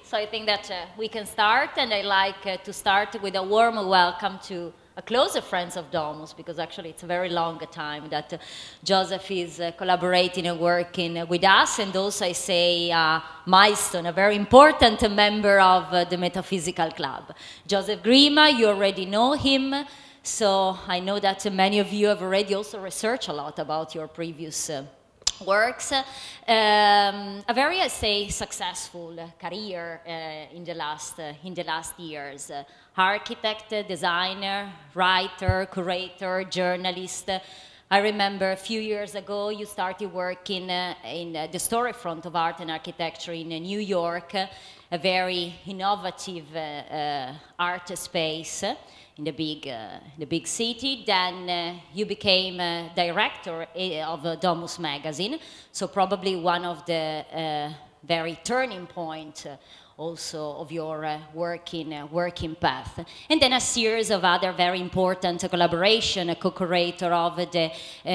So I think that we can start, and I like to start with a warm welcome to a closer friends of Domus, because actually it's a very long time that Joseph is collaborating and working with us, and also I say milestone, a very important member of the Metaphysical Club. Joseph Grima, you already know him, so I know that many of you have already also researched a lot about your previous works. A very, I say, successful career in the last years. Architect, designer, writer, curator, journalist. I remember a few years ago you started working in the storefront of art and architecture in New York, a very innovative art space in the big city. Then you became director of Domus magazine, so probably one of the very turning point also of your working path. And then a series of other very important collaboration, a co-curator of the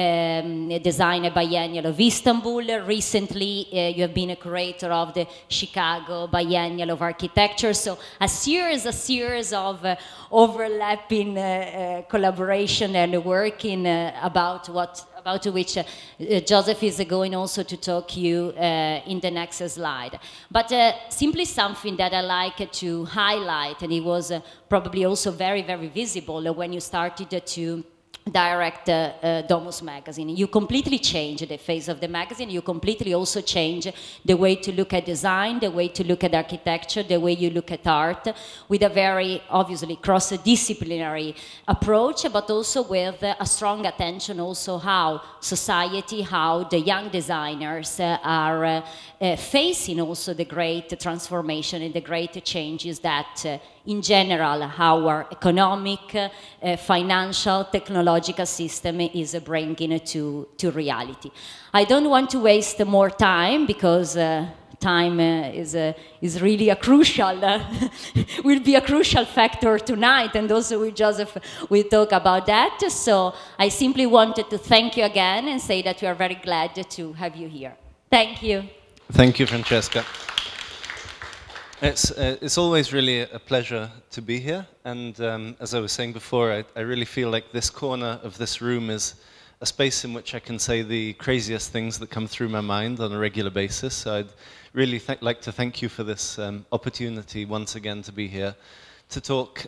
Design Biennial of Istanbul. Recently, you have been a curator of the Chicago Biennial of Architecture. So a series of overlapping collaboration and working about which Joseph is going also to talk you in the next slide. But simply something that I like to highlight, and it was probably also very, very visible when you started to direct Domus magazine. You completely change the face of the magazine. You completely also change the way to look at design, the way to look at architecture, the way you look at art, with a very obviously cross-disciplinary approach, but also with a strong attention also how society, how the young designers are facing also the great transformation and the great changes that in general our economic, financial, technological system is bringing to reality. I don't want to waste more time, because time is really a crucial, will be a crucial factor tonight, and also with Joseph we'll talk about that. So I simply wanted to thank you again and say that we are very glad to have you here. Thank you. Thank you, Francesca. It's always really a pleasure to be here, and as I was saying before, I really feel like this corner of this room is a space in which I can say the craziest things that come through my mind on a regular basis. So I'd really like to thank you for this opportunity once again to be here, to talk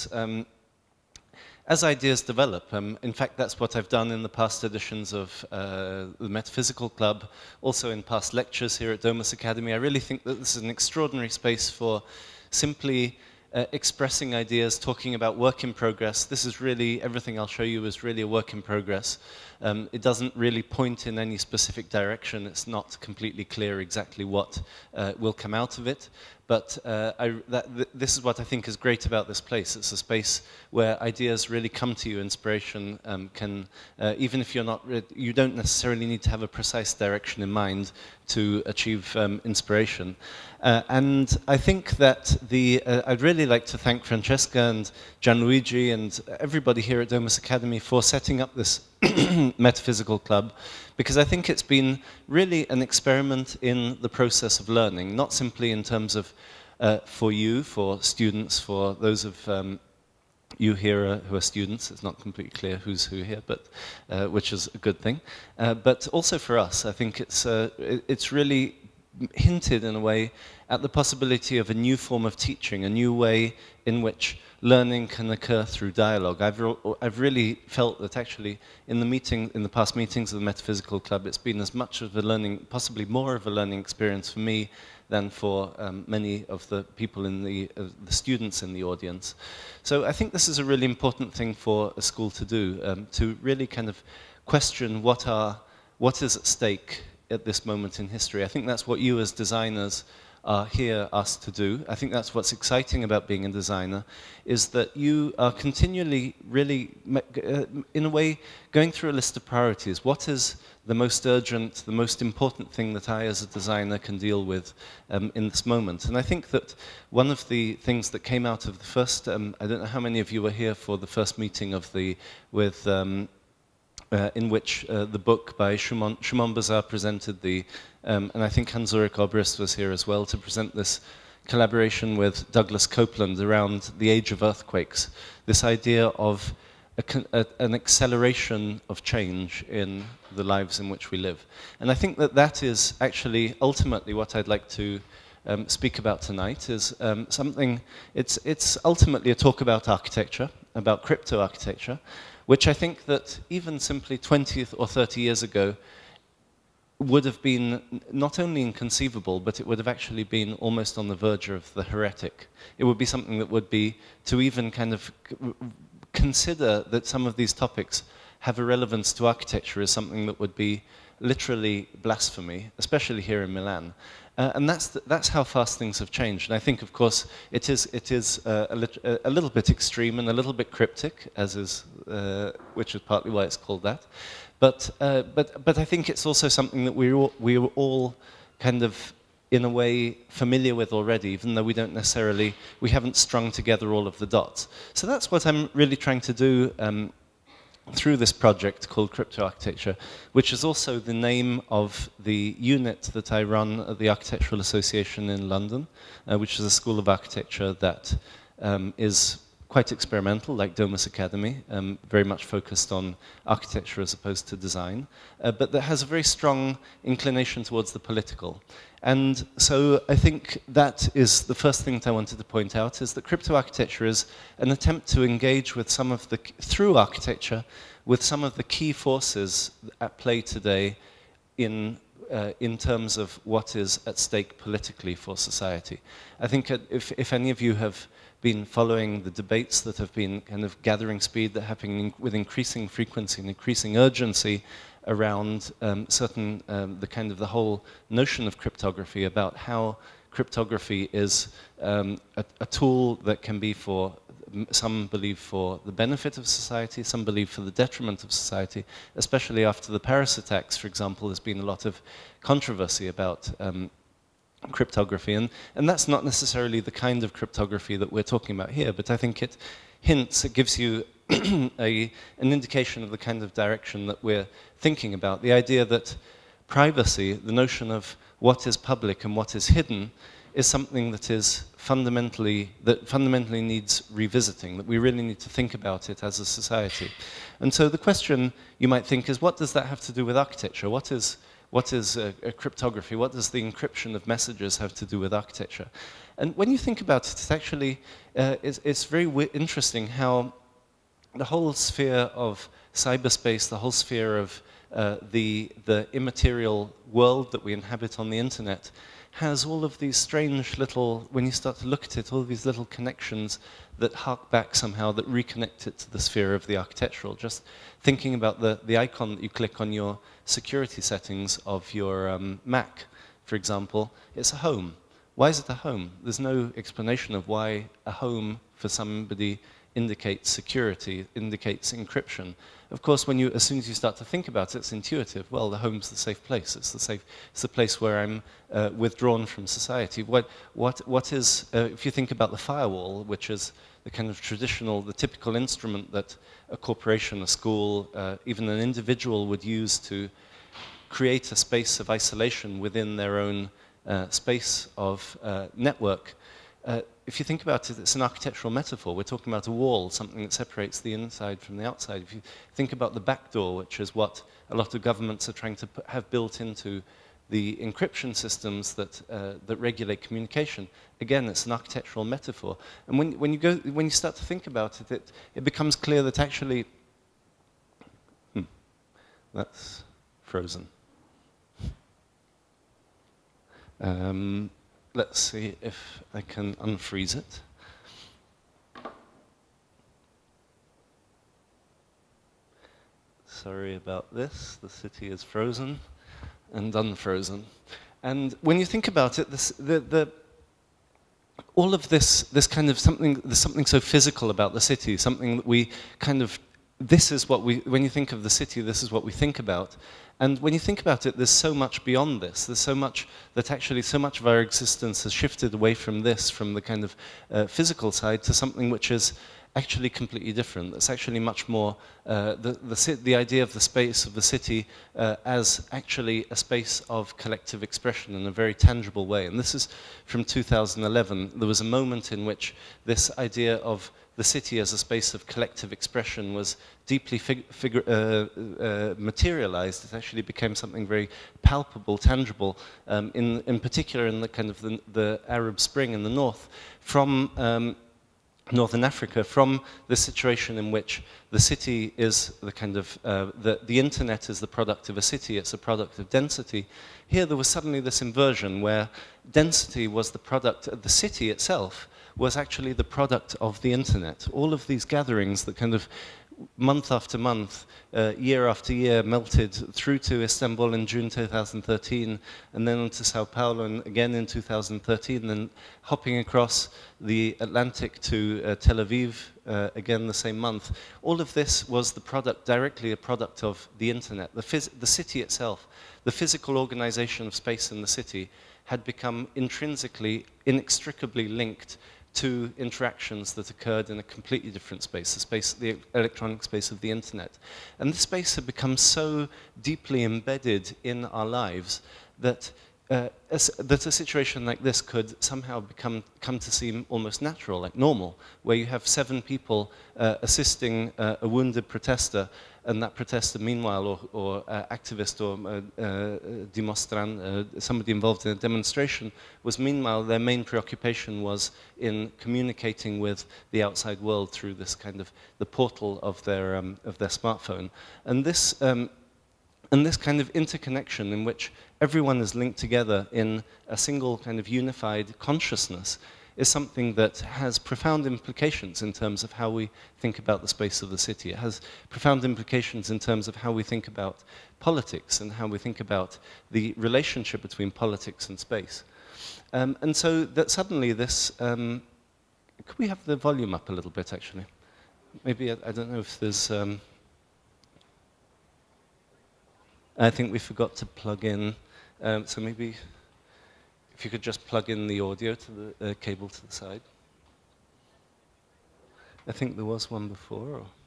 as ideas develop. In fact, that's what I've done in the past editions of the Metaphysical Club, also in past lectures here at Domus Academy. I really think that this is an extraordinary space for simply expressing ideas, talking about work in progress. This is really, everything I'll show you is really a work in progress. It doesn't really point in any specific direction. It's not completely clear exactly what will come out of it. But this is what I think is great about this place. It's a space where ideas really come to you. Inspiration can, even if you don't necessarily need to have a precise direction in mind to achieve inspiration. And I think that I'd really like to thank Francesca and Gianluigi and everybody here at Domus Academy for setting up this Metaphysical Club, because I think it's been really an experiment in the process of learning, not simply in terms of for you, for students, for those of you here who are students. It's not completely clear who's who here, but which is a good thing. But also for us, I think it's really hinted in a way at the possibility of a new form of teaching, a new way in which learning can occur through dialogue. I've really felt that actually in the past meetings of the Metaphysical Club, it's been as much of a learning, possibly more of a learning experience for me than for many of the people the students in the audience. So I think this is a really important thing for a school to do, to really kind of question what is at stake at this moment in history. I think that's what you as designers are here asked to do. I think that's what's exciting about being a designer, is that you are continually really, in a way, going through a list of priorities. What is the most urgent, the most important thing that I as a designer can deal with in this moment? And I think that one of the things that came out of the first, I don't know how many of you were here for the first meeting of in which the book by Shimon Bazar presented and I think Hans-Ulrich Obrist was here as well to present this collaboration with Douglas Copeland around the age of earthquakes, this idea of an acceleration of change in the lives in which we live. And I think that that is actually ultimately what I'd like to speak about tonight, is something, it's ultimately a talk about architecture, about crypto architecture, which I think that even simply 20 or 30 years ago would have been not only inconceivable, but it would have actually been almost on the verge of the heretic. It would be something that would be, to even kind of consider that some of these topics have a relevance to architecture, is something that would be literally blasphemy, especially here in Milan. And that's how fast things have changed. And I think, of course, it is a little bit extreme and a little bit cryptic, as is, which is partly why it's called that. But I think it's also something that we're all kind of, in a way, familiar with already, even though we haven't strung together all of the dots. So that's what I'm really trying to do through this project called Crypto Architecture, which is also the name of the unit that I run at the Architectural Association in London, which is a school of architecture that is quite experimental, like Domus Academy, very much focused on architecture as opposed to design, but that has a very strong inclination towards the political. And so I think that is the first thing that I wanted to point out, is that crypto architecture is an attempt to engage with some of the, through architecture, with some of the key forces at play today in terms of what is at stake politically for society. I think if any of you have been following the debates that have been kind of gathering speed, that happening with increasing frequency and increasing urgency around the whole notion of cryptography, about how cryptography is a tool that can be, for some believe, for the benefit of society, some believe for the detriment of society, especially after the Paris attacks, for example. There's been a lot of controversy about cryptography, and that's not necessarily the kind of cryptography that we're talking about here, but I think it gives you an indication of the kind of direction that we're thinking about. The idea that privacy, the notion of what is public and what is hidden, is something that is fundamentally needs revisiting, that we really need to think about it as a society. And so the question you might think is, what does that have to do with architecture? What is cryptography? What does the encryption of messages have to do with architecture? And when you think about it, it's actually, it's very interesting how the whole sphere of cyberspace, the whole sphere of the immaterial world that we inhabit on the internet, has all of these strange little, when you start to look at it, all of these little connections that hark back somehow, that reconnect it to the sphere of the architectural. Just thinking about the icon that you click on your security settings of your Mac, for example, it's a home. Why is it a home? There's no explanation of why a home for somebody indicates security, indicates encryption. Of course, as soon as you start to think about it, it's intuitive. Well, the home's the safe place. It's the place where I'm withdrawn from society. What is, if you think about the firewall, which is the kind of traditional, the typical instrument that a corporation, a school, even an individual would use to create a space of isolation within their own space of network. If you think about it, it's an architectural metaphor. We're talking about a wall, something that separates the inside from the outside. If you think about the back door, which is what a lot of governments are trying to have built into the encryption systems that regulate communication, again, it's an architectural metaphor. And when you start to think about it, it becomes clear that actually, that's frozen. Let's see if I can unfreeze it. Sorry about this. The city is frozen and unfrozen. And when you think about it, all of this kind of something, there's something so physical about the city, something that we kind of, this is what we, when you think of the city, this is what we think about. And when you think about it, there's so much beyond this. There's so much that actually, so much of our existence has shifted away from this, from the kind of physical side, to something which is actually completely different. It's actually much more the idea of the space of the city as actually a space of collective expression in a very tangible way. And this is from 2011. There was a moment in which this idea of the city as a space of collective expression was deeply materialized. It actually became something very palpable, tangible, in particular in the kind of the Arab Spring in the north, from Northern Africa, from the situation in which the city is the kind of, the internet is the product of a city, it's a product of density. Here there was suddenly this inversion where density was the product of the city itself, was actually the product of the internet. All of these gatherings that kind of month after month, year after year, melted through to Istanbul in June 2013, and then on to Sao Paulo, and again in 2013, and hopping across the Atlantic to Tel Aviv, again the same month. All of this was the product, directly a product of the internet. The city itself, the physical organization of space in the city, had become intrinsically, inextricably linked to interactions that occurred in a completely different space, the electronic space of the internet. And this space had become so deeply embedded in our lives that that a situation like this could somehow come to seem almost natural, like normal, where you have 7 people assisting a wounded protester, and that protester, meanwhile, or activist or demonstrant, somebody involved in a demonstration, was meanwhile, their main preoccupation was in communicating with the outside world through this kind of the portal of their smartphone. And this kind of interconnection in which everyone is linked together in a single kind of unified consciousness is something that has profound implications in terms of how we think about the space of the city. It has profound implications in terms of how we think about politics and how we think about the relationship between politics and space. And so that suddenly this... could we have the volume up a little bit, actually? Maybe, I don't know if there's... I think we forgot to plug in, so maybe if you could just plug in the audio to the cable to the side. I think there was one before. Or?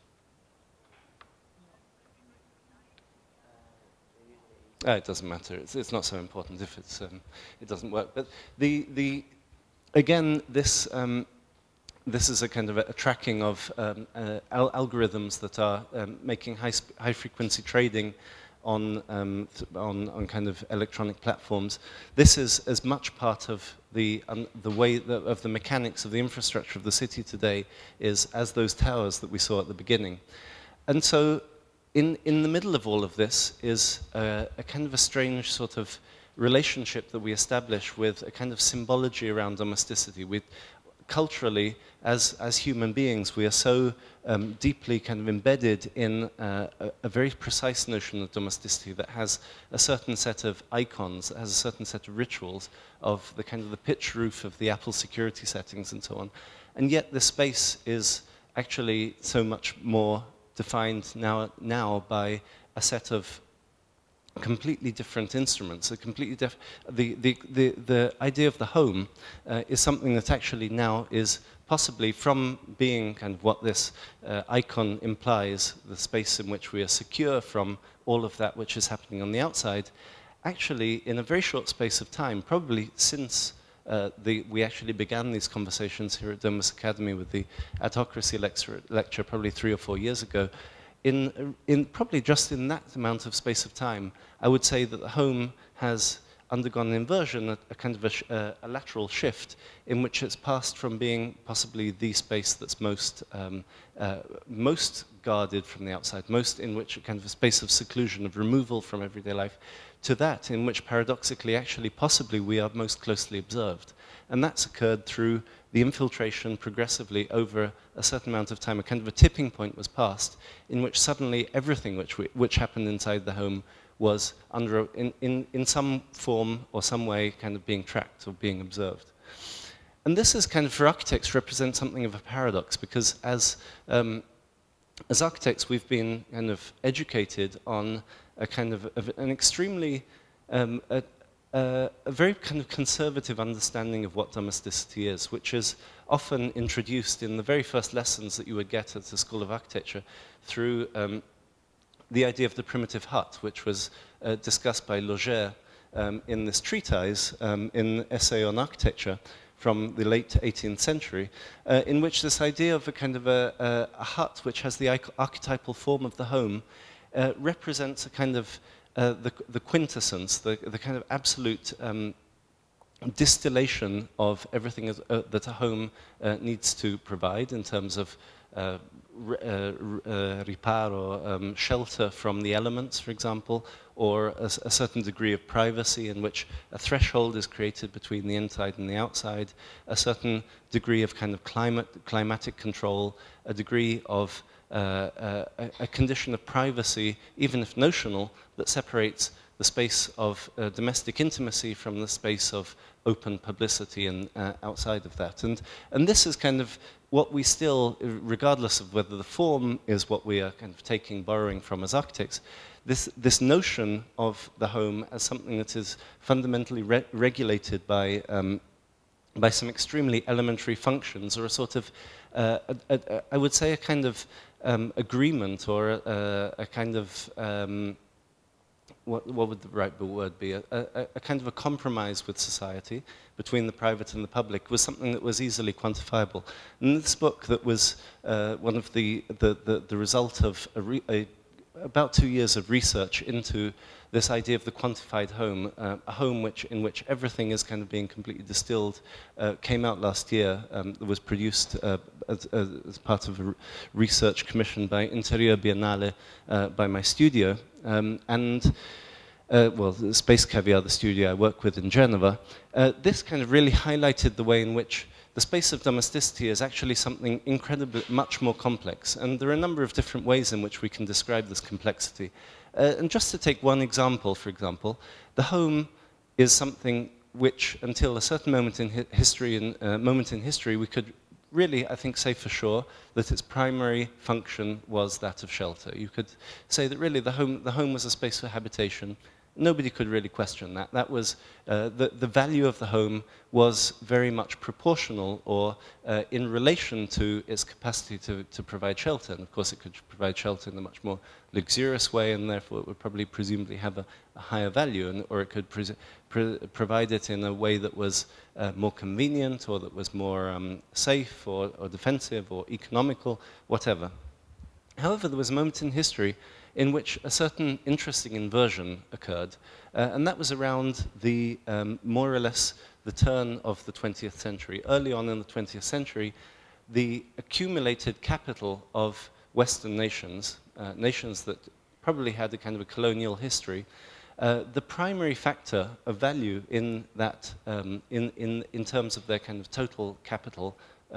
It doesn't matter. It's not so important if it doesn't work. But again, this is a kind of a tracking of algorithms that are making high frequency trading on kind of electronic platforms. This is as much part of the way of the mechanics of the infrastructure of the city today as those towers that we saw at the beginning. And so in the middle of all of this is a kind of a strange sort of relationship that we establish with a kind of symbology around domesticity. Culturally, as human beings, we are so deeply kind of embedded in a very precise notion of domesticity that has a certain set of icons, that has a certain set of rituals of the kind of the pitch roof of the Apple security settings and so on. And yet the space is actually so much more defined now by a set of completely different instruments. The idea of the home is something that actually now is possibly, from being kind of what this icon implies, the space in which we are secure from all of that which is happening on the outside, actually in a very short space of time, probably since we actually began these conversations here at Domus Academy with the autocracy lecture probably 3 or 4 years ago, in probably just in that amount of space of time, I would say that the home has undergone an inversion, a kind of a lateral shift, in which it's passed from being possibly the space that's most guarded from the outside, most in which a kind of a space of seclusion, of removal from everyday life, to that in which paradoxically, actually, possibly we are most closely observed. And that's occurred through the infiltration progressively over a certain amount of time. A kind of a tipping point was passed in which suddenly everything which happened inside the home was in some form or some way kind of being tracked or being observed. And this is kind of, for architects, represents something of a paradox, because as architects we've been kind of educated on a kind of an extremely a very kind of conservative understanding of what domesticity is, which is often introduced in the very first lessons that you would get at the School of Architecture through the idea of the primitive hut, which was discussed by Logère in this treatise, in Essay on Architecture, from the late 18th century, in which this idea of a kind of a hut which has the archetypal form of the home represents a kind of the quintessence, the kind of absolute distillation of everything that a home needs to provide in terms of repair or shelter from the elements, for example, or a certain degree of privacy in which a threshold is created between the inside and the outside, a certain degree of kind of climatic control, a degree of a condition of privacy, even if notional, that separates the space of domestic intimacy from the space of open publicity and outside of that. And this is kind of what we still, regardless of whether the form is what we are kind of borrowing from as architects, this notion of the home as something that is fundamentally regulated by some extremely elementary functions, or a sort of, I would say, a kind of agreement, or a kind of, what would the right word be? A kind of a compromise with society between the private and the public was something that was easily quantifiable. And this book, that was one of the result of about 2 years of research into this idea of the quantified home, a home in which everything is kind of being completely distilled, came out last year. It was produced as part of a research commissioned by Interior Biennale by my studio. Well, the Space Caviar, the studio I work with in Geneva. This kind of really highlighted the way in which the space of domesticity is actually something incredibly much more complex. And there are a number of different ways in which we can describe this complexity. And just to take one example, for example, the home is something which, until a certain moment in history, we could really, I think, say for sure that its primary function was that of shelter. You could say that really the home was a space for habitation. Nobody could really question that. That was, the value of the home was very much proportional, or in relation to its capacity to provide shelter. And of course it could provide shelter in a much more luxurious way, and therefore it would probably presumably have a higher value, or it could provide it in a way that was more convenient, or that was more safe, or defensive, or economical, whatever. However, there was a moment in history in which a certain interesting inversion occurred, and that was around the, more or less, the turn of the 20th century. Early on in the 20th century, the accumulated capital of Western nations, nations that probably had a kind of a colonial history, the primary factor of value in that, in terms of their kind of total capital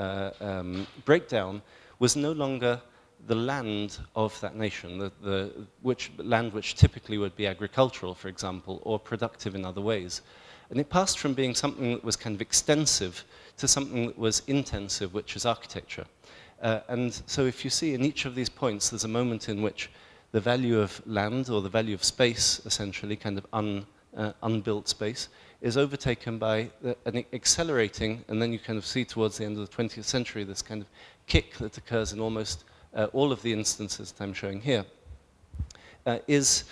breakdown, was no longer the land of that nation, land which typically would be agricultural, for example, or productive in other ways. And it passed from being something that was kind of extensive to something that was intensive, which is architecture. And so if you see in each of these points, there's a moment in which the value of land, or the value of space, essentially, kind of unbuilt space, is overtaken by an accelerating, and then you kind of see towards the end of the 20th century this kind of kick that occurs in almost all of the instances that I'm showing here. There's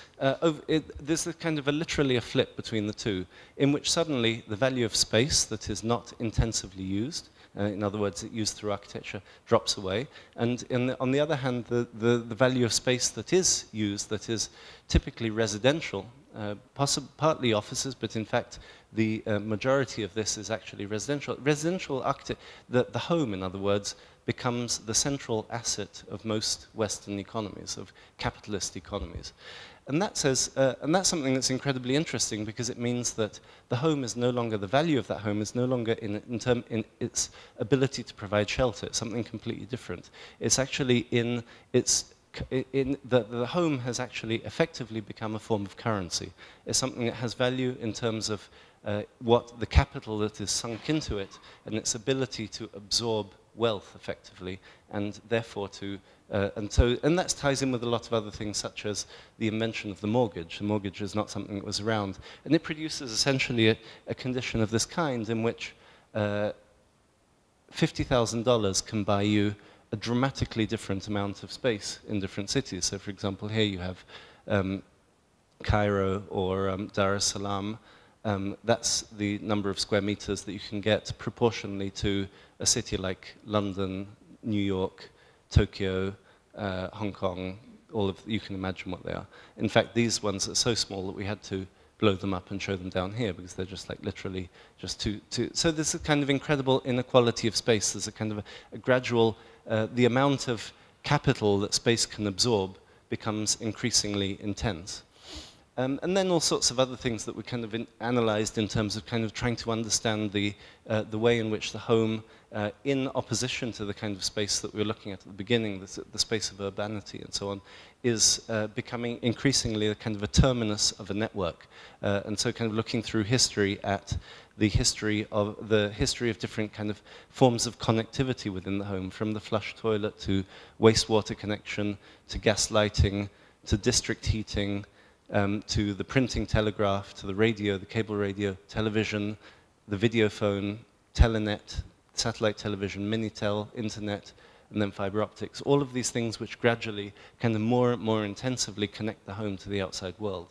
a kind of literally a flip between the two, in which suddenly the value of space that is not intensively used, in other words, used through architecture, drops away. And on the other hand, the value of space that is used, that is typically residential, partly offices, but in fact the majority of this is actually residential. Residential architecture, the home, in other words, becomes the central asset of most Western economies, of capitalist economies. And that says, and that's something that's incredibly interesting, because it means that the home is no longer, the value of that home is no longer in its ability to provide shelter. It's something completely different. It's actually the home has actually effectively become a form of currency. It's something that has value in terms of what the capital that is sunk into it, and its ability to absorb wealth, effectively, and therefore and that ties in with a lot of other things, such as the invention of the mortgage. The mortgage is not something that was around, and it produces essentially a condition of this kind in which $50,000 can buy you a dramatically different amount of space in different cities. So, for example, here you have Cairo or Dar es Salaam. That's the number of square meters that you can get proportionally to a city like London, New York, Tokyo, Hong Kong. You can imagine what they are. In fact, these ones are so small that we had to blow them up and show them down here because they're just like literally just too. So there's a kind of incredible inequality of space. There's a kind of a gradual, the amount of capital that space can absorb becomes increasingly intense. And then all sorts of other things that we kind of analyzed in terms of kind of trying to understand the way in which the home, in opposition to the kind of space that we were looking at the beginning, the space of urbanity and so on, is becoming increasingly a kind of a terminus of a network. And so kind of looking through history at the history of different kind of forms of connectivity within the home, from the flush toilet to wastewater connection, to gas lighting, to district heating, to the printing telegraph, to the radio, the cable radio, television, the video phone, telenet, satellite television, Minitel, internet, and then fiber optics. All of these things which gradually kind of more and more intensively connect the home to the outside world.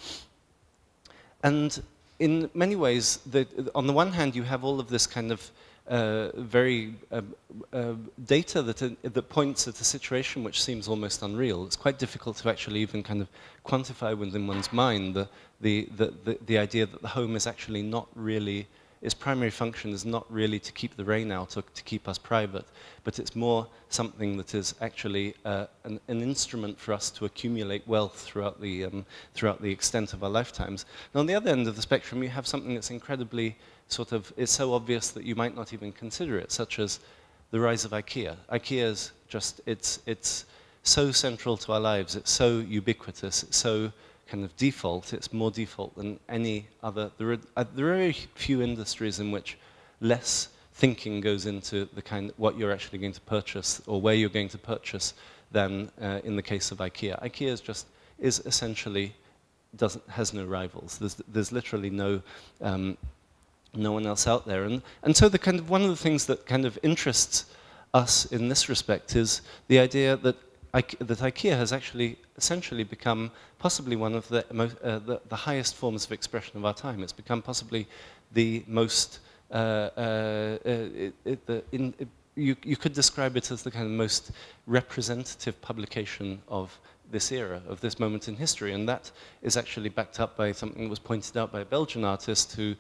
And in many ways, on the one hand, you have all of this kind of very data that points at a situation which seems almost unreal. It's quite difficult to actually even kind of quantify within one's mind the idea that the home is actually not really, its primary function is not really to keep the rain out or to keep us private, but it's more something that is actually an instrument for us to accumulate wealth throughout the extent of our lifetimes. And on the other end of the spectrum, you have something that's incredibly it's so obvious that you might not even consider it, such as the rise of IKEA. IKEA is just, it's so central to our lives, it's so ubiquitous, it's so kind of default, it's more default than any other. There are very few industries in which less thinking goes into the what you're actually going to purchase or where you're going to purchase than in the case of IKEA. IKEA is essentially, has no rivals. There's literally no one else out there. And so one of the things that kind of interests us in this respect is the idea that IKEA has actually essentially become possibly one of the highest forms of expression of our time. It's become possibly the most, you could describe it as the kind of most representative publication of this era, of this moment in history, and that is actually backed up by something that was pointed out by a Belgian artist who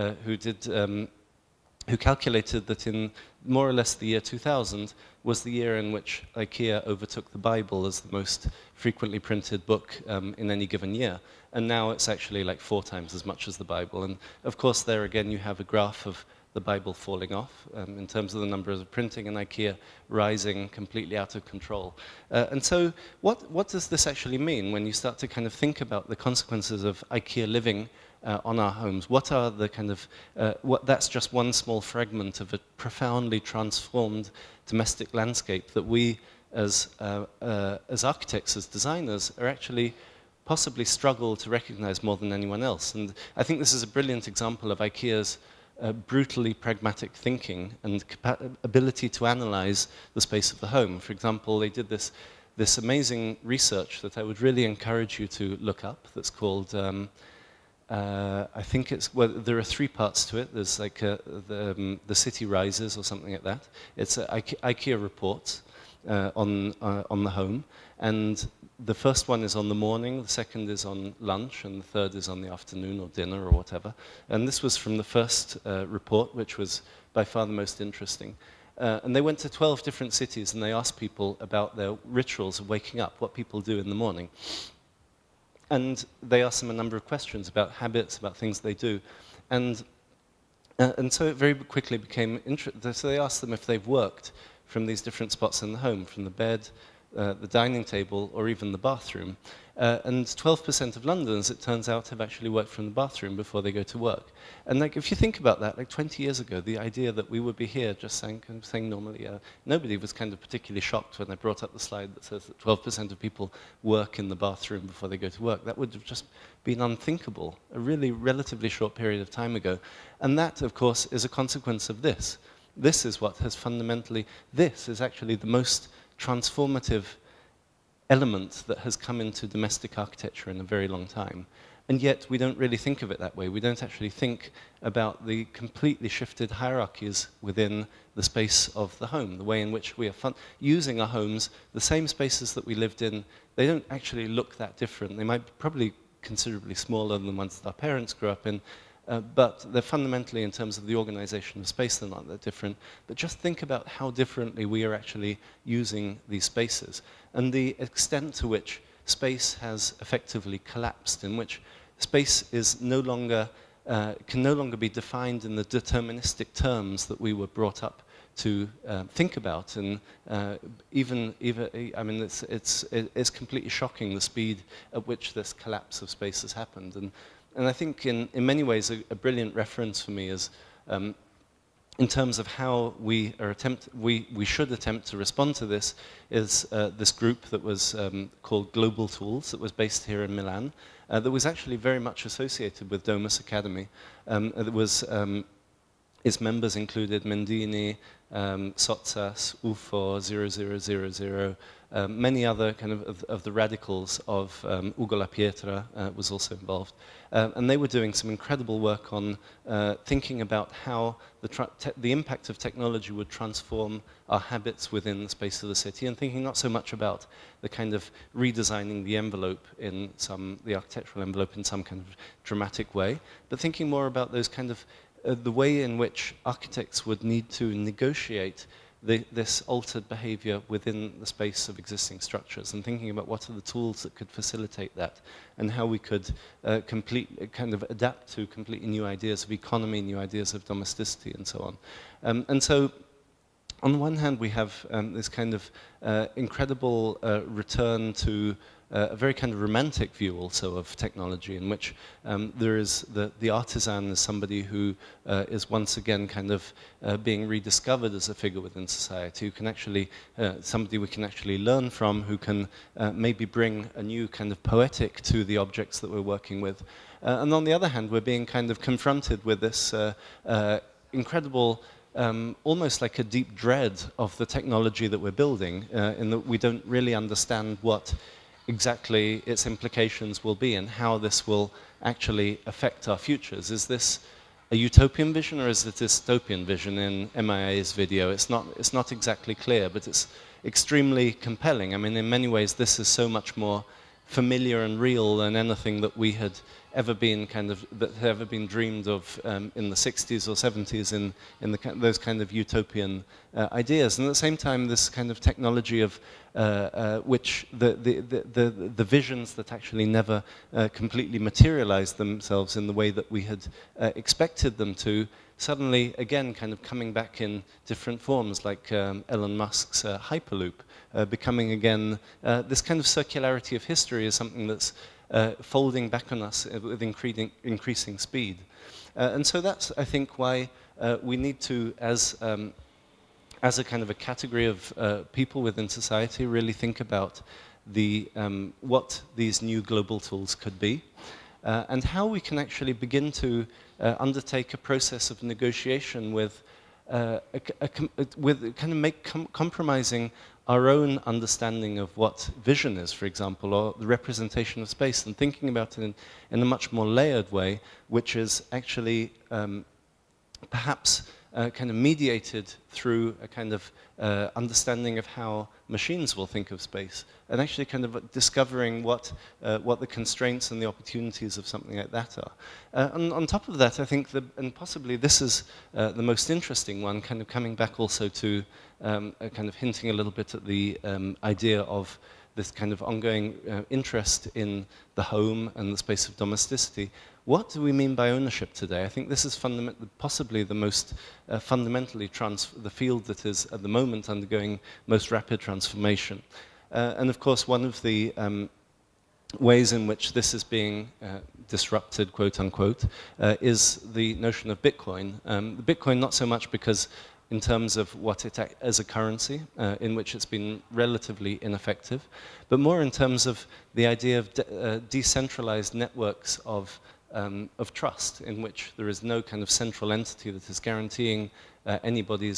calculated that in more or less the year 2000 was the year in which IKEA overtook the Bible as the most frequently printed book in any given year, and now it's actually like 4 times as much as the Bible. And of course, there again you have a graph of the Bible falling off in terms of the numbers of printing, and IKEA rising completely out of control. And so what does this actually mean when you start to kind of think about the consequences of IKEA living on our homes? What are the kind of, that's just one small fragment of a profoundly transformed domestic landscape that we as architects, as designers, are actually possibly struggle to recognize more than anyone else. And I think this is a brilliant example of IKEA's brutally pragmatic thinking and ability to analyze the space of the home. For example, they did this amazing research that I would really encourage you to look up, that's called, I think there are 3 parts to it. There's like the City Rises or something like that. It's IKEA reports on the home, and the first one is on the morning, the second is on lunch, and the third is on the afternoon or dinner or whatever. And this was from the first report, which was by far the most interesting. And they went to 12 different cities and they asked people about their rituals of waking up, what people do in the morning. And they asked them a number of questions about habits, about things they do. And so it very quickly became interesting. So they asked them if they've worked from these different spots in the home, from the bed, the dining table, or even the bathroom. And 12% of Londoners, it turns out, have actually worked from the bathroom before they go to work. And like, if you think about that, like 20 years ago, the idea that we would be here just saying normally, nobody was kind of particularly shocked when I brought up the slide that says that 12% of people work in the bathroom before they go to work. That would have just been unthinkable a really relatively short period of time ago. And that, of course, is a consequence of this. This is what has fundamentally, this is actually the most transformative element that has come into domestic architecture in a very long time. And yet we don't really think of it that way. We don't actually think about the completely shifted hierarchies within the space of the home, the way in which we are using our homes, the same spaces that we lived in. They don't actually look that different. They might be probably considerably smaller than the ones that our parents grew up in, but they're fundamentally, in terms of the organization of space, they're not that different. But just think about how differently we are actually using these spaces, and the extent to which space has effectively collapsed, in which space is no longer, can no longer be defined in the deterministic terms that we were brought up to think about. And even, I mean, it's completely shocking the speed at which this collapse of space has happened. And I think in many ways a brilliant reference for me is in terms of how we should attempt to respond to this is this group that was called Global Tools, that was based here in Milan, that was actually very much associated with Domus Academy. It was, its members included Mendini, Sotsas, UFO, 0000, many other kind of the radicals of Ugo La Pietra was also involved. And they were doing some incredible work on thinking about how the impact of technology would transform our habits within the space of the city, and thinking not so much about the kind of redesigning the envelope in the architectural envelope in some kind of dramatic way, but thinking more about those kind of the way in which architects would need to negotiate this altered behavior within the space of existing structures, and thinking about what are the tools that could facilitate that, and how we could kind of adapt to completely new ideas of economy, new ideas of domesticity, and so on. And so, on the one hand, we have this kind of incredible return to a very kind of romantic view also of technology, in which there is the artisan as somebody who is once again kind of being rediscovered as a figure within society, who can actually, somebody we can actually learn from, who can maybe bring a new kind of poetic to the objects that we're working with. And on the other hand, we're being kind of confronted with this incredible almost like a deep dread of the technology that we're building, in that we don't really understand what exactly its implications will be and how this will actually affect our futures. Is this a utopian vision, or is it a dystopian vision? In MIA's video, it's not exactly clear, but it's extremely compelling. I mean, in many ways, this is so much more familiar and real than anything that we had ever been dreamed of in the 60s or 70s in those kind of utopian ideas. And at the same time, this kind of technology of which the visions that actually never completely materialized themselves in the way that we had expected them to, suddenly again kind of coming back in different forms, like Elon Musk's Hyperloop, becoming again this kind of circularity of history is something that's folding back on us with increasing speed. And so that's, I think, why we need to, as a kind of a category of people within society, really think about what these new global tools could be, and how we can actually begin to undertake a process of negotiation with kind of compromising our own understanding of what vision is, for example, or the representation of space, and thinking about it in a much more layered way, which is actually perhaps kind of mediated through a kind of understanding of how machines will think of space, and actually kind of discovering what the constraints and the opportunities of something like that are. And on top of that, I think, and possibly this is the most interesting one, kind of coming back also to kind of hinting a little bit at the idea of this kind of ongoing interest in the home and the space of domesticity. What do we mean by ownership today? I think this is possibly the most fundamentally the field that is at the moment undergoing most rapid transformation. And of course, one of the ways in which this is being disrupted, quote unquote, is the notion of Bitcoin. Bitcoin not so much because in terms of what it as a currency, in which it's been relatively ineffective, but more in terms of the idea of decentralized networks of trust, in which there is no kind of central entity that is guaranteeing anybody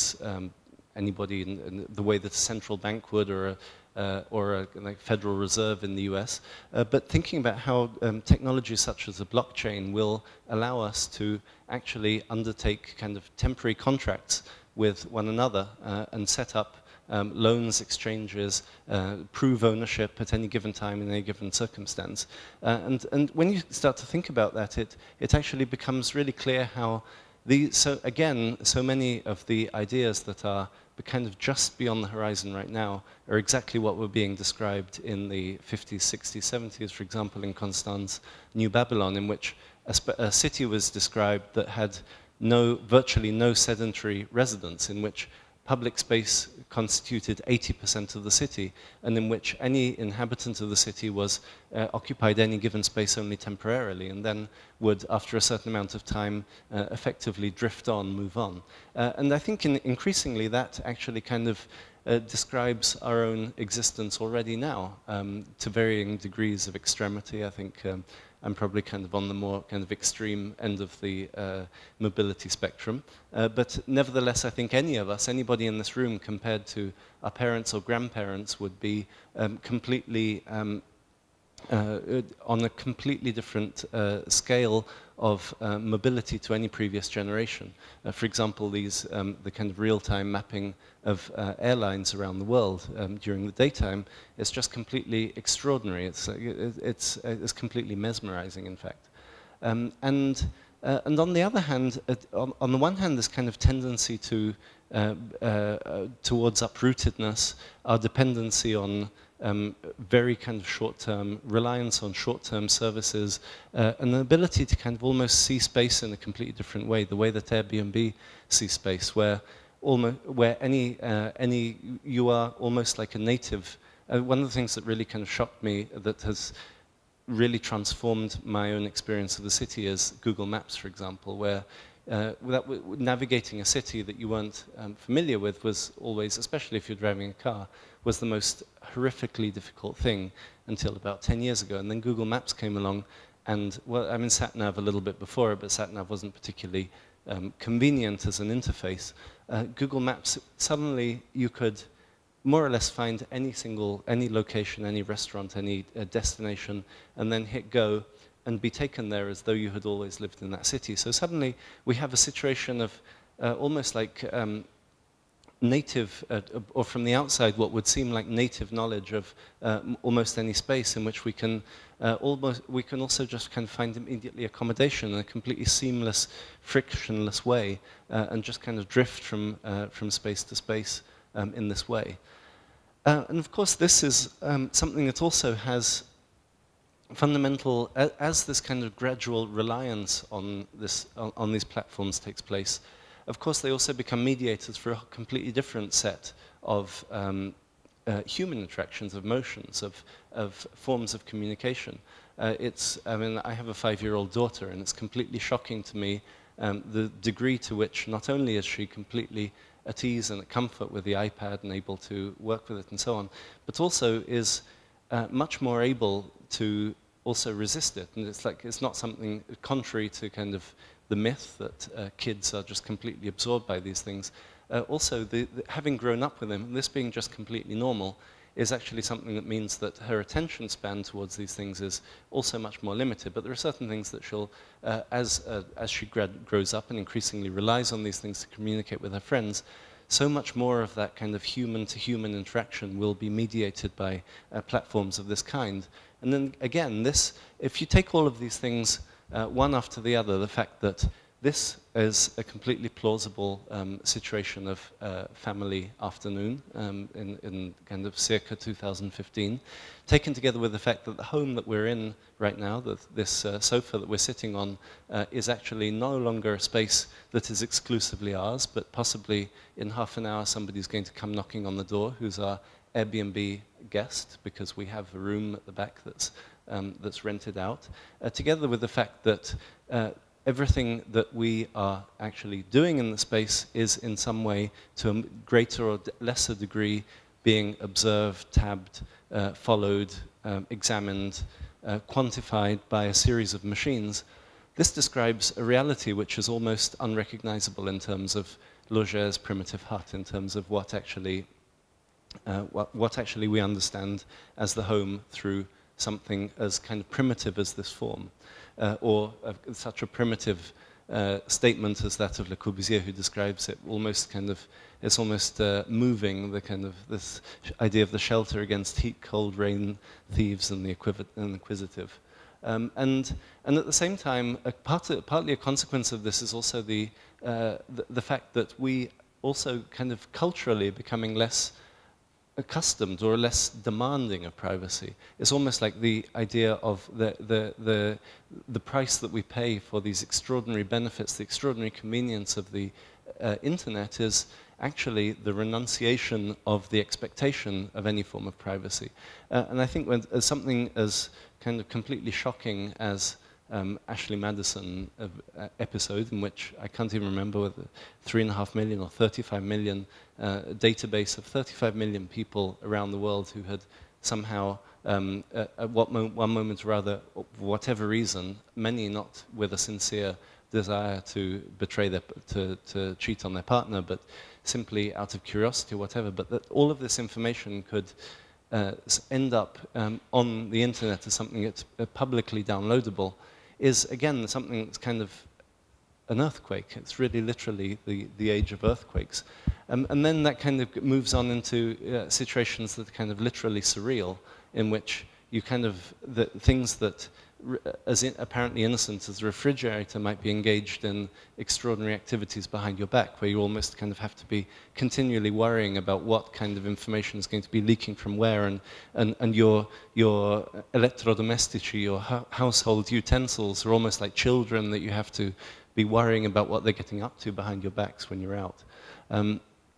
in the way that a central bank would, or a like Federal Reserve in the US, but thinking about how technologies such as a blockchain will allow us to actually undertake kind of temporary contracts with one another and set up loans, exchanges, prove ownership at any given time in any given circumstance. And when you start to think about that, it actually becomes really clear how so many of the ideas that are kind of just beyond the horizon right now are exactly what were being described in the 50s, 60s, 70s, for example, in Constance, New Babylon, in which a city was described that had virtually no sedentary residents, in which public space constituted 80% of the city, and in which any inhabitant of the city was occupied any given space only temporarily, and then would, after a certain amount of time, effectively drift on, move on. And I think increasingly that actually kind of describes our own existence already now, to varying degrees of extremity. I think I'm probably kind of on the more kind of extreme end of the mobility spectrum. But nevertheless, I think anybody in this room, compared to our parents or grandparents, would be completely on a completely different scale of mobility to any previous generation. For example, the kind of real-time mapping of airlines around the world during the daytime is just completely extraordinary. It's completely mesmerizing, in fact. And on the other hand, on the one hand, this kind of tendency to towards uprootedness, our dependency on very kind of short-term reliance on short-term services, and the ability to kind of almost see space in a completely different way, the way that Airbnb sees space, where you are almost like a native. One of the things that really kind of shocked me, that has really transformed my own experience of the city, is Google Maps, for example, where navigating a city that you weren't familiar with was always, especially if you're driving a car, was the most horrifically difficult thing until about 10 years ago. And then Google Maps came along, and, well, I mean, SatNav a little bit before it, but SatNav wasn't particularly convenient as an interface. Google Maps, suddenly you could more or less find any location, any restaurant, any destination, and then hit go and be taken there as though you had always lived in that city. So suddenly we have a situation of almost like native, or from the outside, what would seem like native knowledge of almost any space, in which we can also just kind of find immediately accommodation in a completely seamless, frictionless way, and just kind of drift from space to space in this way. And of course, this is something that also has fundamental, as this kind of gradual reliance on these platforms takes place. Of course, they also become mediators for a completely different set of human interactions, of motions, of forms of communication. I mean, I have a 5-year-old daughter, and it's completely shocking to me the degree to which not only is she completely at ease and at comfort with the iPad and able to work with it and so on, but also is much more able to also resist it. And it's not something contrary to kind of the myth that kids are just completely absorbed by these things. Also, having grown up with them, this being just completely normal, is actually something that means that her attention span towards these things is also much more limited. But there are certain things that she'll, as she grows up and increasingly relies on these things to communicate with her friends, so much more of that kind of human-to-human interaction will be mediated by platforms of this kind. And then again, if you take all of these things one after the other, the fact that this is a completely plausible situation of family afternoon in kind of circa 2015, taken together with the fact that the home that we're in right now, this sofa that we're sitting on, is actually no longer a space that is exclusively ours, but possibly in half an hour somebody's going to come knocking on the door who's our Airbnb guest, because we have a room at the back that's rented out, together with the fact that everything that we are actually doing in the space is in some way, to a greater or lesser degree, being observed, tabbed, followed, examined, quantified by a series of machines. This describes a reality which is almost unrecognizable in terms of Lauger's primitive hut, in terms of what actually we understand as the home through something as kind of primitive as this form, or such a primitive statement as that of Le Corbusier, who describes it almost kind of, it's almost moving, the kind of this idea of the shelter against heat, cold, rain, thieves, and the inquisitive. And at the same time, partly a consequence of this is also the fact that we also kind of culturally are becoming less accustomed or less demanding of privacy. It's almost like the idea of the price that we pay for these extraordinary benefits, the extraordinary convenience of the internet is actually the renunciation of the expectation of any form of privacy. And I think when something as kind of completely shocking as Ashley Madison episode, in which I can't even remember whether 3.5 million or 35 million, database of 35 million people around the world who had somehow, at one moment or other, for whatever reason, many not with a sincere desire to betray their, to cheat on their partner, but simply out of curiosity or whatever, but that all of this information could end up on the internet as something that's publicly downloadable, is again something that's kind of an earthquake. It's really literally the age of earthquakes. And then that kind of moves on into situations that are kind of literally surreal, in which you kind of, the things that as apparently innocent as a refrigerator might be engaged in extraordinary activities behind your back, where you almost kind of have to be continually worrying about what kind of information is going to be leaking from where, and your electrodomestici, your household utensils are almost like children that you have to be worrying about what they're getting up to behind your backs when you're out. And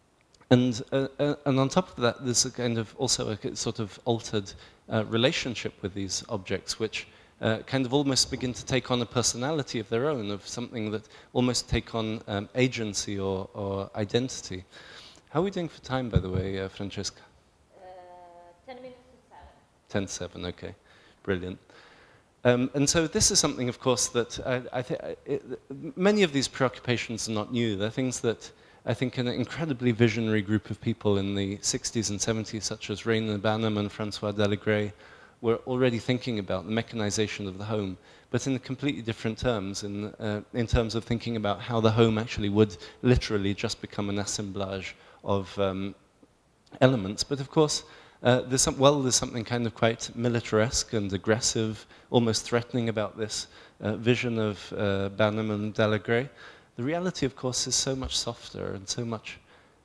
on top of that, there's a kind of also a sort of altered relationship with these objects, which kind of almost begin to take on a personality of their own, of something that almost take on agency or identity. How are we doing for time, by the way, Francesca? 10 minutes to 7. 10 to 7, okay. Brilliant. And so this is something, of course, that I think many of these preoccupations are not new. They're things that I think an incredibly visionary group of people in the 60s and 70s, such as Rainer Banham and Francois Dallegré, were already thinking about the mechanization of the home, but in completely different terms, in terms of thinking about how the home actually would literally just become an assemblage of elements. But of course, there's something kind of quite militaresque and aggressive, almost threatening about this vision of Banham and Dallegré. The reality, of course, is so much softer and so much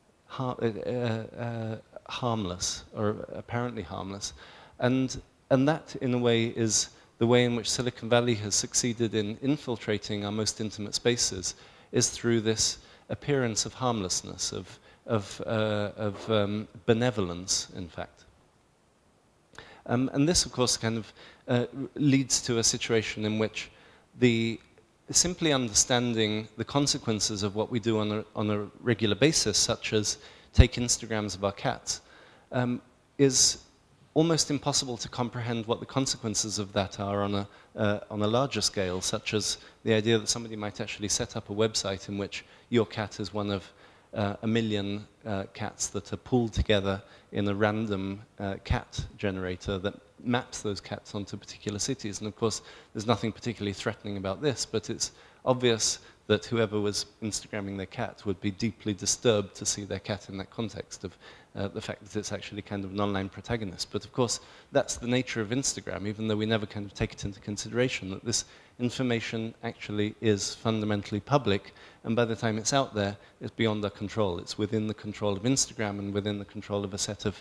harmless, or apparently harmless. And that, in a way, is the way in which Silicon Valley has succeeded in infiltrating our most intimate spaces, is through this appearance of harmlessness, of benevolence, in fact. And this, of course, kind of leads to a situation in which simply understanding the consequences of what we do on a regular basis, such as take Instagrams of our cats, is almost impossible to comprehend what the consequences of that are on a larger scale, such as the idea that somebody might actually set up a website in which your cat is one of 1 million cats that are pooled together in a random cat generator that maps those cats onto particular cities. And of course, there's nothing particularly threatening about this, but it's obvious that whoever was Instagramming their cat would be deeply disturbed to see their cat in that context of the fact that it's actually kind of an online protagonist. But of course, that's the nature of Instagram, even though we never kind of take it into consideration, that this information actually is fundamentally public, and by the time it's out there, it's beyond our control. It's within the control of Instagram and within the control of a set of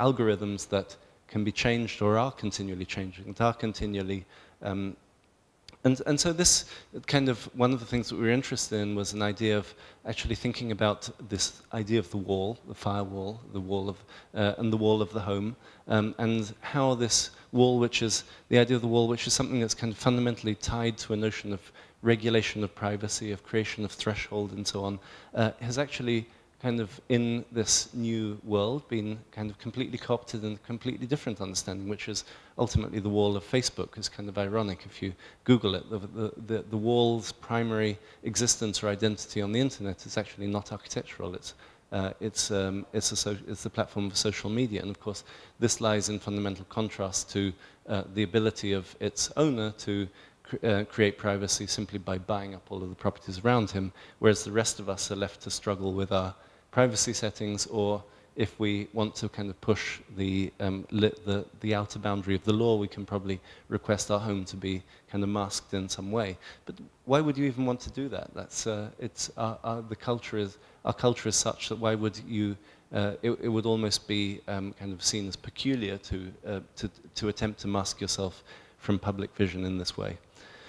algorithms that can be changed or are continually changing, that are continually And so this kind of, one of the things that we were interested in was an idea of actually thinking about this idea of the wall, the firewall, the wall of, and the wall of the home, and how this wall, which is, the idea of the wall, which is something that's kind of fundamentally tied to a notion of regulation of privacy, of creation of threshold and so on, has actually kind of in this new world been kind of completely co-opted and a completely different understanding, which is ultimately the wall of Facebook. Is kind of ironic if you Google it. The wall's primary existence or identity on the internet is actually not architectural. It's the platform of social media, and of course this lies in fundamental contrast to the ability of its owner to create privacy simply by buying up all of the properties around him, whereas the rest of us are left to struggle with our privacy settings, or if we want to kind of push the outer boundary of the law, we can probably request our home to be kind of masked in some way. But why would you even want to do that? That's our culture is such that why would you? It would almost be kind of seen as peculiar to attempt to mask yourself from public vision in this way.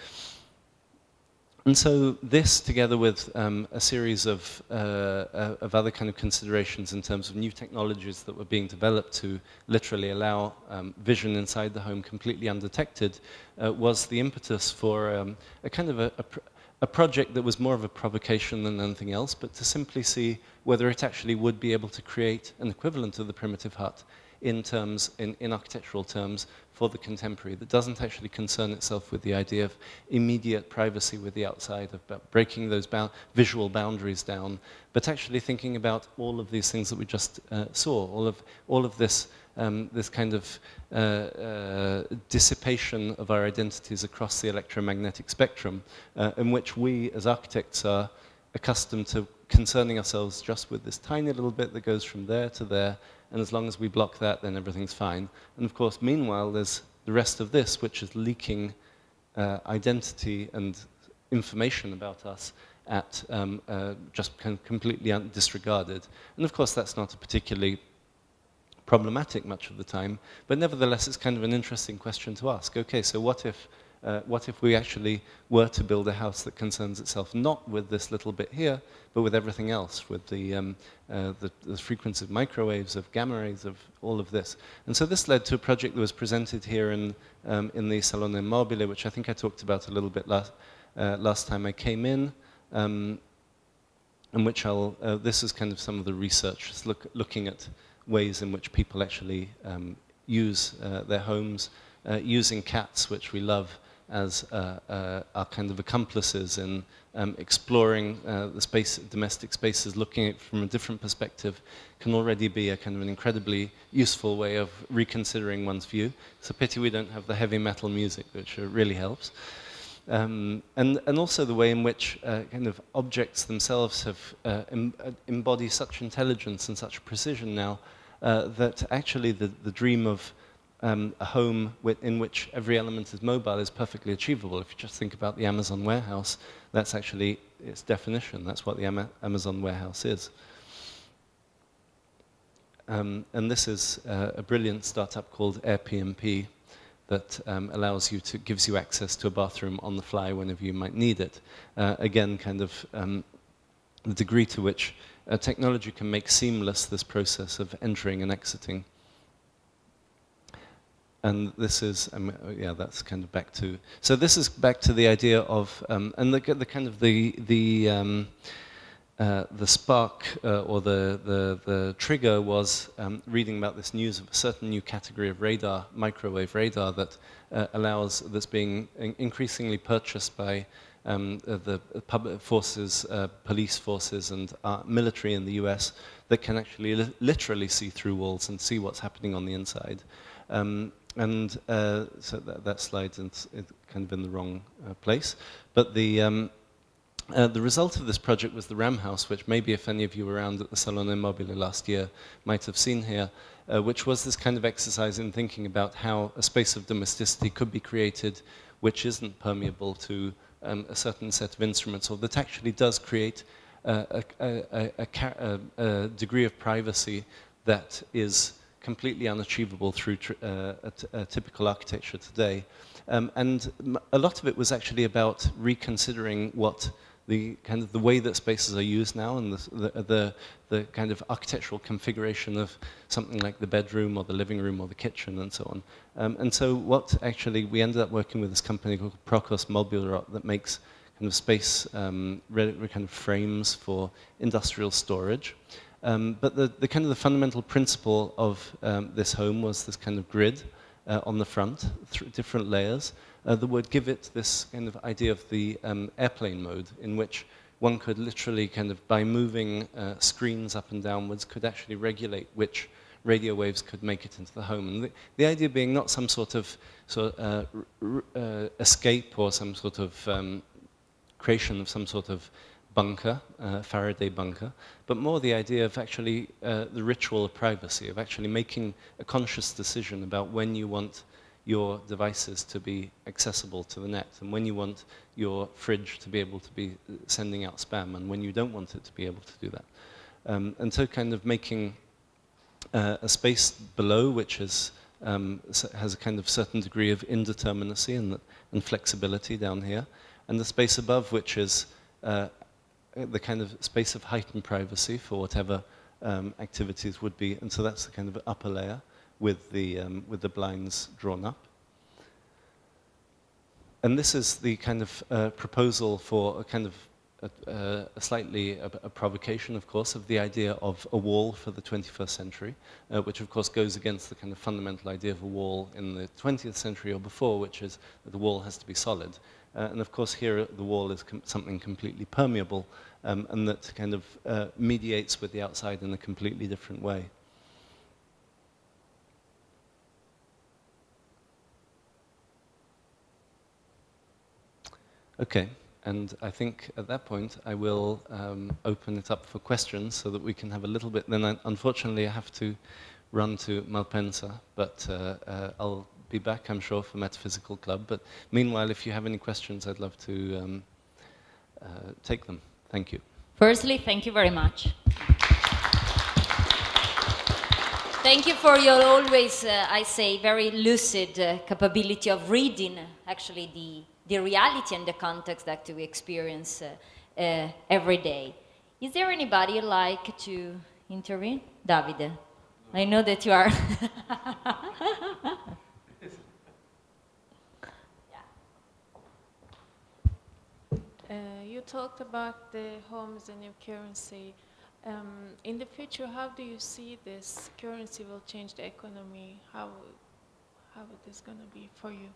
And so this, together with a series of other kind of considerations in terms of new technologies that were being developed to literally allow vision inside the home completely undetected, was the impetus for a kind of a project that was more of a provocation than anything else, but to simply see whether it actually would be able to create an equivalent of the primitive hut in architectural terms for the contemporary, that doesn't actually concern itself with the idea of immediate privacy with the outside, of breaking those visual boundaries down, but actually thinking about all of these things that we just saw, all of this this kind of dissipation of our identities across the electromagnetic spectrum, in which we as architects are accustomed to concerning ourselves just with this tiny little bit that goes from there to there, and as long as we block that, then everything's fine. And of course, meanwhile, there's the rest of this, which is leaking identity and information about us at just kind of completely disregarded. And of course, that's not a particularly problematic much of the time, but nevertheless, it's kind of an interesting question to ask. Okay, so what if we actually were to build a house that concerns itself not with this little bit here, but with everything else, with the frequency of microwaves, of gamma rays, of all of this. And so this led to a project that was presented here in the Salone Mobile, which I think I talked about a little bit last time I came in, in which this is kind of some of the research, looking at ways in which people actually use their homes, using cats, which we love, as our kind of accomplices in exploring the domestic spaces, looking at it from a different perspective, can already be a kind of an incredibly useful way of reconsidering one's view. It's a pity we don't have the heavy metal music, which really helps. And also the way in which kind of objects themselves have embody such intelligence and such precision now that actually the dream of a home in which every element is mobile is perfectly achievable. If you just think about the Amazon warehouse, that's actually its definition. That's what the Amazon warehouse is. And this is a brilliant startup called AirPMP that gives you access to a bathroom on the fly whenever you might need it. Again, kind of the degree to which technology can make seamless this process of entering and exiting. And this is, yeah, that's kind of back to. So this is back to the idea of, and the kind of the spark or the trigger was reading about this news of a certain new category of radar, microwave radar, that that's being increasingly purchased by the public forces, police forces, and military in the US that can actually literally see through walls and see what's happening on the inside. So that slide's kind of in the wrong place. But the result of this project was the Ram House, which maybe if any of you were around at the Salone Mobile last year might have seen here, which was this kind of exercise in thinking about how a space of domesticity could be created which isn't permeable to a certain set of instruments, or that actually does create a degree of privacy that is completely unachievable through a typical architecture today. And a lot of it was actually about reconsidering what the kind of the way that spaces are used now, and the kind of architectural configuration of something like the bedroom or the living room or the kitchen and so on. And so what actually, we ended up working with this company called Procos Mobilrot that makes kind of space, kind of frames for industrial storage. But the kind of the fundamental principle of this home was this kind of grid on the front, different layers, that would give it this kind of idea of the airplane mode, in which one could literally kind of, by moving screens up and downwards, could actually regulate which radio waves could make it into the home. And the idea being not some sort of escape or some sort of creation of some sort of bunker, Faraday bunker, but more the idea of actually the ritual of privacy, of actually making a conscious decision about when you want your devices to be accessible to the net, and when you want your fridge to be able to be sending out spam, and when you don't want it to be able to do that. And so kind of making a space below which is, has a kind of certain degree of indeterminacy and flexibility down here, and the space above which is the kind of space of heightened privacy for whatever activities would be, and so that's the kind of upper layer with the blinds drawn up. And this is the kind of proposal for a kind of a provocation, of course, of the idea of a wall for the 21st century, which of course goes against the kind of fundamental idea of a wall in the 20th century or before, which is that the wall has to be solid. And of course here the wall is something completely permeable, and that kind of mediates with the outside in a completely different way. Okay, and I think at that point I will open it up for questions so that we can have a little bit. Then unfortunately I have to run to Malpensa, but I'll be back, I'm sure, for Metaphysical Club. But meanwhile, if you have any questions, I'd love to take them. Thank you. Firstly, thank you very much. Thank you for your always, I say, very lucid capability of reading, actually, the reality and the context that we experience every day. Is there anybody who'd like to intervene? Davide, I know that you are. You talked about the home as a new currency. In the future, how do you see this currency will change the economy? How it is going to be for you?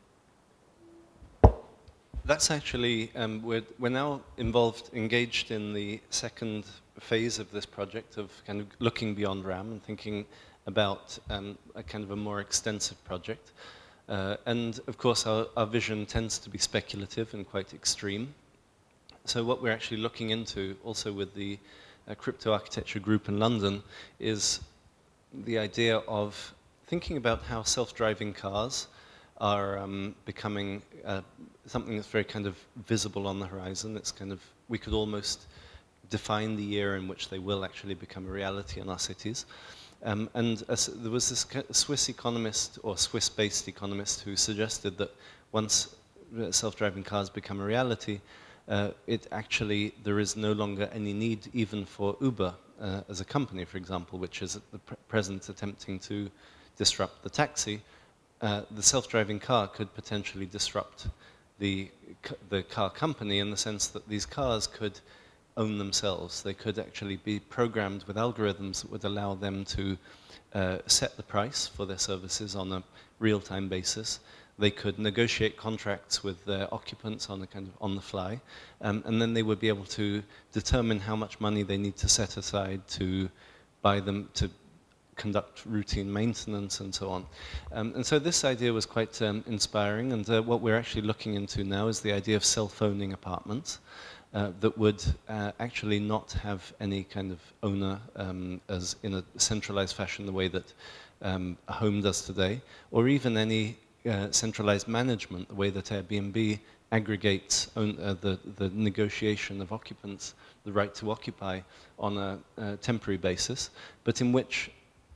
That's actually, we're now engaged in the second phase of this project of kind of looking beyond RAM and thinking about a kind of a more extensive project. And of course, our vision tends to be speculative and quite extreme. So what we're actually looking into, also with the crypto architecture group in London, is the idea of thinking about how self-driving cars are becoming something that's very kind of visible on the horizon. It's kind of, we could almost define the year in which they will actually become a reality in our cities. And there was this Swiss economist, or Swiss-based economist, who suggested that once self-driving cars become a reality, there is no longer any need even for Uber as a company, for example, which is at the present attempting to disrupt the taxi. The self-driving car could potentially disrupt the car company in the sense that these cars could own themselves. They could actually be programmed with algorithms that would allow them to set the price for their services on a real-time basis. They could negotiate contracts with their occupants on the fly, and then they would be able to determine how much money they need to set aside to buy them, to conduct routine maintenance and so on. And so this idea was quite inspiring, and what we're actually looking into now is the idea of self-owning apartments that would actually not have any kind of owner as in a centralized fashion the way that a home does today, or even any centralized management, the way that Airbnb aggregates the negotiation of occupants, the right to occupy on a temporary basis, but in which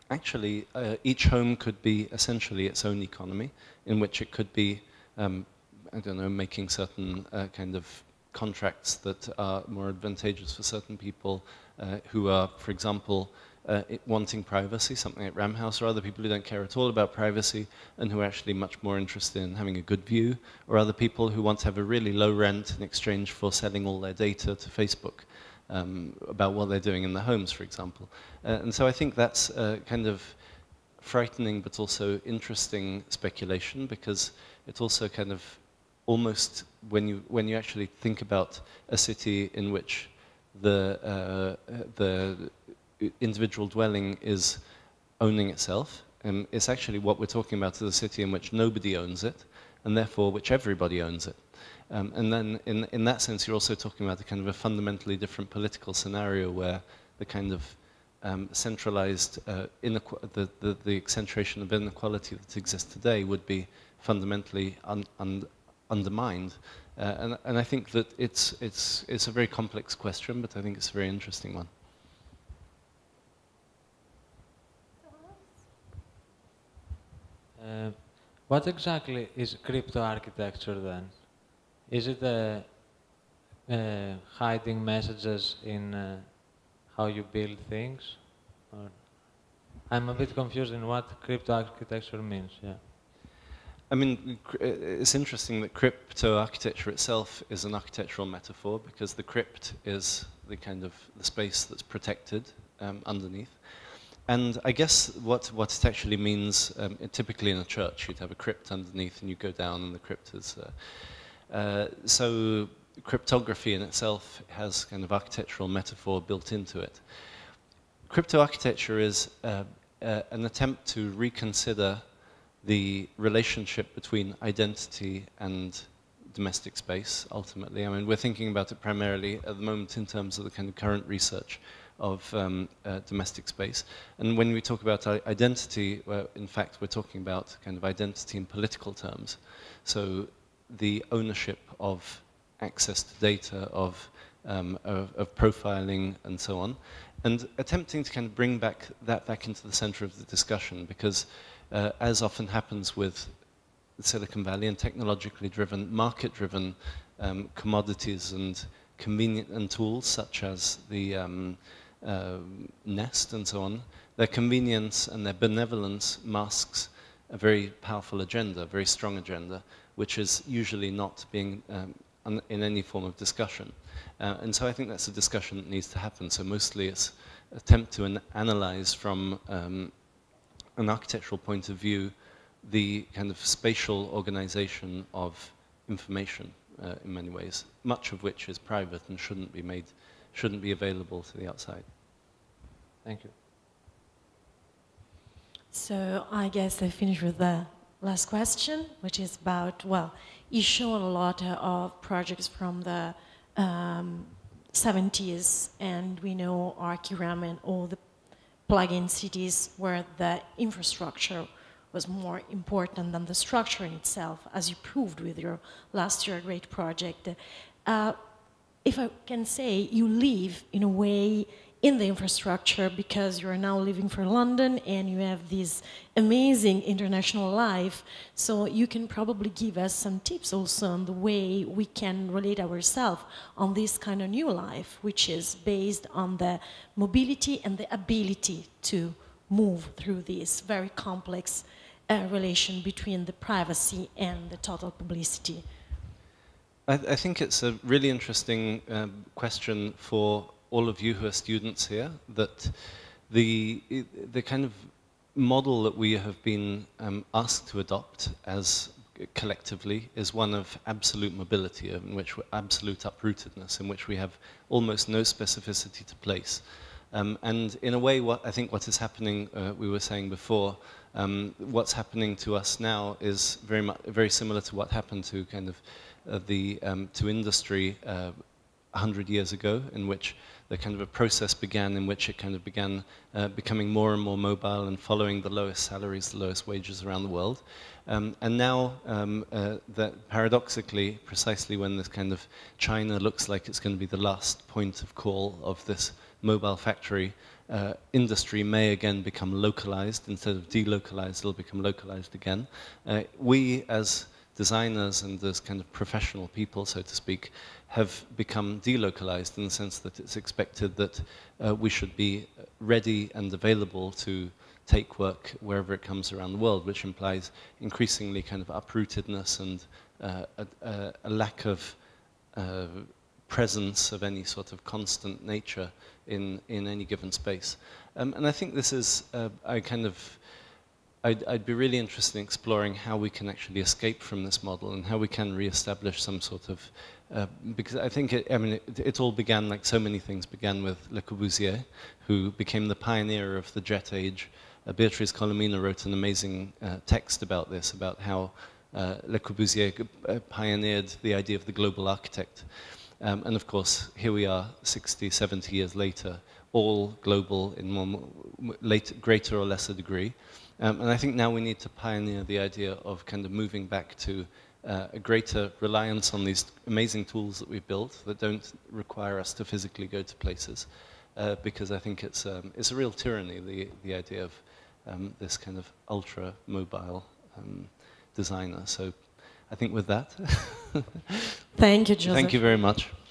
actually each home could be essentially its own economy, in which it could be, I don't know, making certain kind of contracts that are more advantageous for certain people who are, for example, wanting privacy, something like Ram House, or other people who don't care at all about privacy and who are actually much more interested in having a good view, or other people who want to have a really low rent in exchange for selling all their data to Facebook about what they're doing in their homes, for example. And so I think that's kind of frightening but also interesting speculation, because it also kind of almost, when you actually think about a city in which the individual dwelling is owning itself, it's actually what we're talking about is a city in which nobody owns it, and therefore which everybody owns it. And then in that sense, you're also talking about a kind of a fundamentally different political scenario where the kind of centralized, the accentration of inequality that exists today would be fundamentally undermined. And I think that it's a very complex question, but I think it's a very interesting one. What exactly is crypto architecture then? Is it hiding messages in how you build things? Or I'm a bit confused in what crypto architecture means. Yeah. I mean, it's interesting that crypto architecture itself is an architectural metaphor, because the crypt is the kind of the space that's protected underneath. And I guess what it actually means, typically in a church, you'd have a crypt underneath and you go down and the crypt is... so cryptography in itself has kind of architectural metaphor built into it. Crypto architecture is an attempt to reconsider the relationship between identity and domestic space, ultimately. I mean, we're thinking about it primarily at the moment in terms of the kind of current research of domestic space. And when we talk about identity, well, in fact, we're talking about kind of identity in political terms. So the ownership of access to data, of profiling, and so on. And attempting to kind of bring that back into the center of the discussion, because as often happens with Silicon Valley and technologically driven, market-driven commodities and convenient and tools such as the Nest and so on, their convenience and their benevolence masks a very powerful agenda, a very strong agenda, which is usually not being in any form of discussion. And so I think that's a discussion that needs to happen. So mostly it's attempt to analyze from an architectural point of view the kind of spatial organization of information in many ways, much of which is private and shouldn't be available to the outside. Thank you. So I guess I finish with the last question, which is about, well, you shown a lot of projects from the 70s, and we know Archiram and all the plug-in cities where the infrastructure was more important than the structure in itself, as you proved with your last year great project. If I can say, you live in a way in the infrastructure because you're now living for London and you have this amazing international life, so you can probably give us some tips also on the way we can relate ourselves on this kind of new life, which is based on the mobility and the ability to move through this very complex relation between the privacy and the total publicity. I think it's a really interesting question for all of you who are students here, that the kind of model that we have been asked to adopt as collectively is one of absolute mobility, in which we're absolute uprootedness, in which we have almost no specificity to place. And in a way, I think what is happening, we were saying before, what's happening to us now is very similar to what happened to kind of to industry 100 years ago, in which the kind of a process began in which it kind of began becoming more and more mobile and following the lowest salaries, the lowest wages around the world. And now, that paradoxically, precisely when this kind of China looks like it's going to be the last point of call of this mobile factory, industry may again become localized. Instead of delocalized, it'll become localized again. We, as designers and as kind of professional people, so to speak, have become delocalized in the sense that it's expected that we should be ready and available to take work wherever it comes around the world, which implies increasingly kind of uprootedness and a lack of presence of any sort of constant nature in any given space. And I think this is, I'd be really interested in exploring how we can actually escape from this model and how we can re-establish some sort of, because I think, it all began, like so many things, began with Le Corbusier, who became the pioneer of the jet age. Beatrice Colomina wrote an amazing text about this, about how Le Corbusier pioneered the idea of the global architect. And of course, here we are 60, 70 years later, all global in one greater or lesser degree. And I think now we need to pioneer the idea of kind of moving back to a greater reliance on these amazing tools that we've built that don't require us to physically go to places. Because I think it's a real tyranny, the idea of this kind of ultra-mobile designer. So I think with that... Thank you, Joseph. Thank you very much.